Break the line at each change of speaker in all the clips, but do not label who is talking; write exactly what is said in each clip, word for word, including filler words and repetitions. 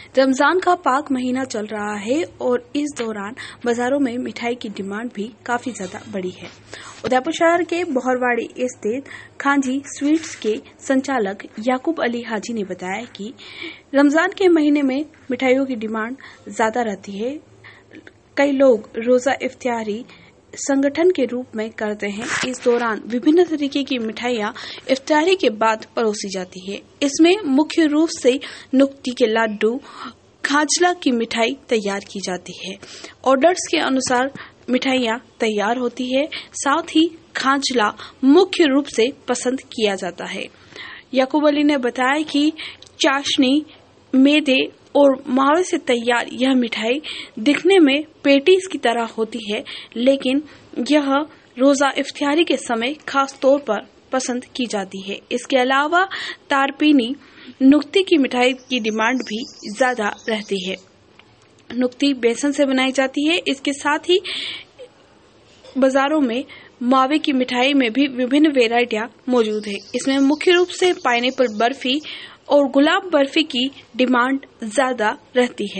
रमजान का पाक महीना चल रहा है और इस दौरान बाजारों में मिठाई की डिमांड भी काफी ज्यादा बढ़ी है। उदयपुर शहर के बहरवाड़ी स्थित खांजी स्वीट्स के संचालक याकूब अली हाजी ने बताया कि रमजान के महीने में मिठाइयों की डिमांड ज्यादा रहती है। कई लोग रोजा इफ्तियारी संगठन के रूप में करते हैं। इस दौरान विभिन्न तरीके की मिठाइयाँ इफ्तारी के बाद परोसी जाती है। इसमें मुख्य रूप से नुक्ती के लड्डू, खाजला की मिठाई तैयार की जाती है। ऑर्डर्स के अनुसार मिठाइयाँ तैयार होती है। साथ ही खाजला मुख्य रूप से पसंद किया जाता है। याकूब अली ने बताया कि चाशनी, मैदे और मावे से तैयार यह मिठाई दिखने में पेटीज की तरह होती है, लेकिन यह रोजा इफ्तियारी के समय खास तौर पर पसंद की जाती है। इसके अलावा तारपीनी, नुक्ती की मिठाई की डिमांड भी ज्यादा रहती है। नुक्ती बेसन से बनाई जाती है। इसके साथ ही बाजारों में मावे की मिठाई में भी विभिन्न वेराइटियां मौजूद है। इसमें मुख्य रूप से पाइनएप्पल बर्फी और गुलाब बर्फी की डिमांड ज्यादा रहती है।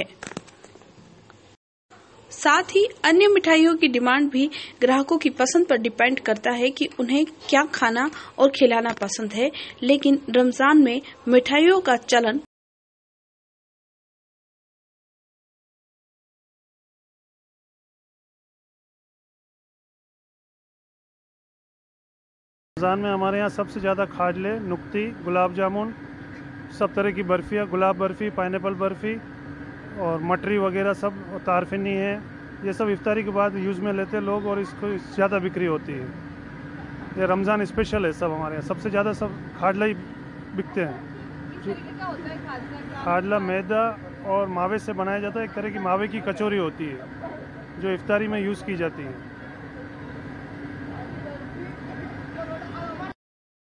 साथ ही अन्य मिठाइयों की डिमांड भी ग्राहकों की पसंद पर डिपेंड करता है कि उन्हें क्या खाना और खिलाना पसंद है। लेकिन रमजान में मिठाइयों का चलन
रमज़ान में हमारे यहाँ सबसे ज़्यादा खाजले, नुक्ती, गुलाब जामुन, सब तरह की बर्फ़ियाँ, गुलाब बर्फ़ी, पाइनएप्पल बर्फ़ी और मटरी वगैरह सब, तारफिनी है, ये सब इफ्तारी के बाद यूज़ में लेते लोग और इसको ज़्यादा बिक्री होती है। ये रमज़ान स्पेशल है। सब हमारे यहाँ सबसे ज़्यादा सब खाजला ही बिकते हैं। खाजला मैदा और मावे से बनाया जाता है। एक तरह की मावे की कचौरी होती है जो इफ्तारी में यूज़ की जाती है।